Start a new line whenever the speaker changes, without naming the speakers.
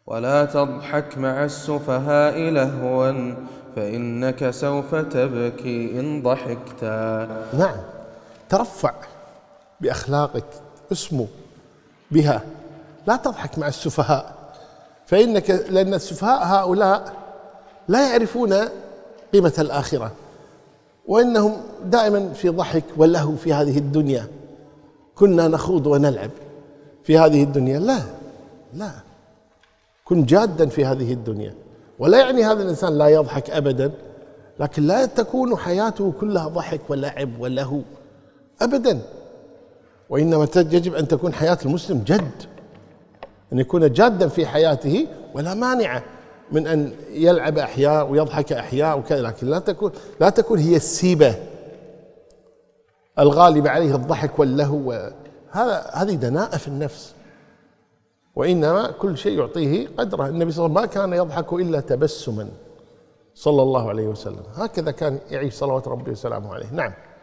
ولا تضحك مع السفهاء لهوا فإنك سوف تبكي إن ضحكت.
نعم، ترفع بأخلاقك، اسمو بها، لا تضحك مع السفهاء، لأن السفهاء هؤلاء لا يعرفون قيمة الآخرة، وإنهم دائما في ضحك ولهو في هذه الدنيا. كنا نخوض ونلعب في هذه الدنيا. لا، كن جادا في هذه الدنيا. ولا يعني هذا الإنسان لا يضحك أبدا، لكن لا تكون حياته كلها ضحك ولعب ولهو أبدا، وإنما يجب أن تكون حياة المسلم جد، أن يكون جادا في حياته، ولا مانع من أن يلعب أحياء ويضحك أحياء وكذا، لكن لا تكون هي السيبة الغالبة عليه الضحك واللهو. هذه دناءة في النفس، وإنما كل شيء يعطيه قدره. النبي صلى الله عليه وسلم ما كان يضحك إلا تبسما صلى الله عليه وسلم، هكذا كان يعيش صلوات ربي وسلامه عليه. نعم.